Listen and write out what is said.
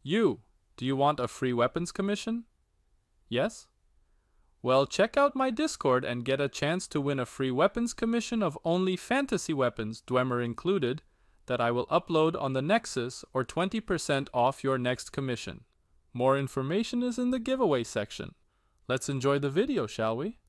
You, do you want a free weapons commission? Yes? Well, check out my Discord and get a chance to win a free weapons commission of only fantasy weapons, Dwemer included, that I will upload on the Nexus or 20% off your next commission. More information is in the giveaway section. Let's enjoy the video, shall we?